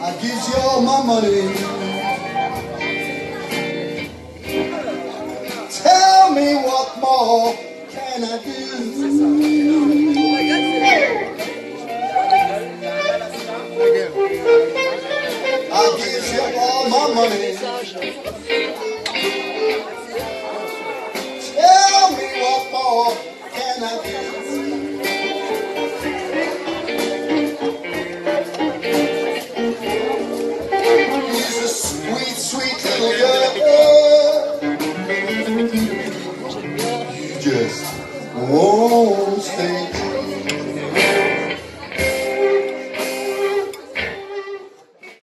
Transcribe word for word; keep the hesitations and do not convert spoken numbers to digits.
I give you all my money. Tell me what more can I do? I give you all my money. Tell me what more can I do? He's a sweet, sweet little girl. You just won't stay.